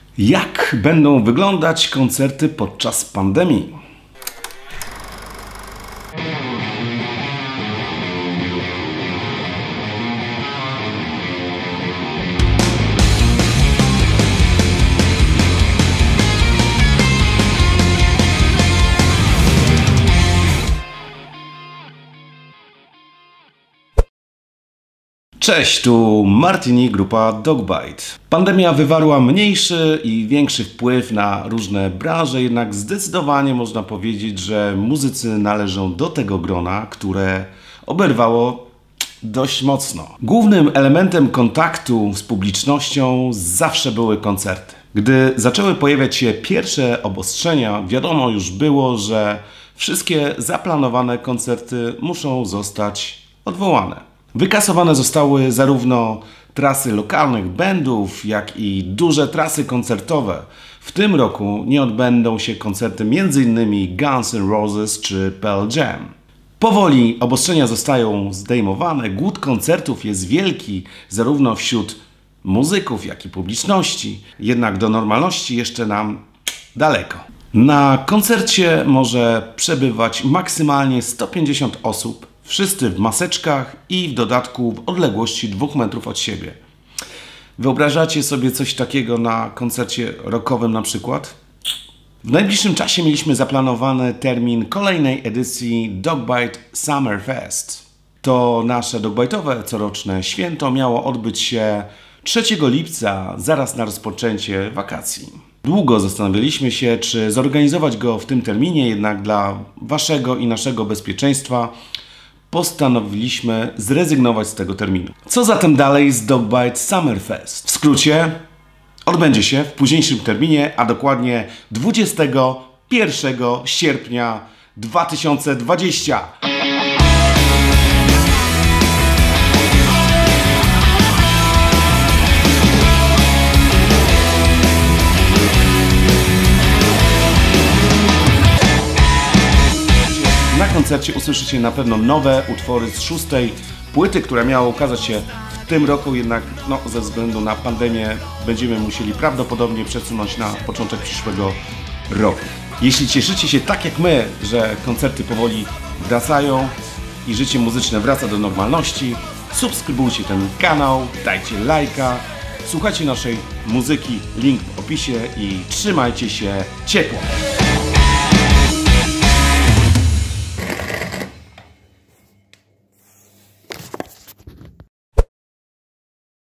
Jak będą wyglądać koncerty podczas pandemii? Cześć, tu Martin i grupa Dogbite. Pandemia wywarła mniejszy i większy wpływ na różne branże, jednak zdecydowanie można powiedzieć, że muzycy należą do tego grona, które oberwało dość mocno. Głównym elementem kontaktu z publicznością zawsze były koncerty. Gdy zaczęły pojawiać się pierwsze obostrzenia, wiadomo już było, że wszystkie zaplanowane koncerty muszą zostać odwołane. Wykasowane zostały zarówno trasy lokalnych bandów, jak i duże trasy koncertowe. W tym roku nie odbędą się koncerty m.in. Guns N' Roses czy Pearl Jam. Powoli obostrzenia zostają zdejmowane, głód koncertów jest wielki zarówno wśród muzyków, jak i publiczności. Jednak do normalności jeszcze nam daleko. Na koncercie może przebywać maksymalnie 150 osób. Wszyscy w maseczkach i w dodatku w odległości 2 metrów od siebie. Wyobrażacie sobie coś takiego na koncercie rockowym na przykład? W najbliższym czasie mieliśmy zaplanowany termin kolejnej edycji Dogbite Summer Fest. To nasze dogbite'owe coroczne święto miało odbyć się 3 lipca, zaraz na rozpoczęcie wakacji. Długo zastanawialiśmy się, czy zorganizować go w tym terminie, jednak dla waszego i naszego bezpieczeństwa postanowiliśmy zrezygnować z tego terminu. Co zatem dalej z Dogbite Summer Fest? W skrócie, odbędzie się w późniejszym terminie, a dokładnie 21 sierpnia 2020. Na koncercie usłyszycie na pewno nowe utwory z 6. płyty, która miała ukazać się w tym roku, jednak ze względu na pandemię będziemy musieli prawdopodobnie przesunąć na początek przyszłego roku. Jeśli cieszycie się tak jak my, że koncerty powoli wracają i życie muzyczne wraca do normalności, subskrybujcie ten kanał, dajcie lajka, słuchajcie naszej muzyki, link w opisie i trzymajcie się ciepło.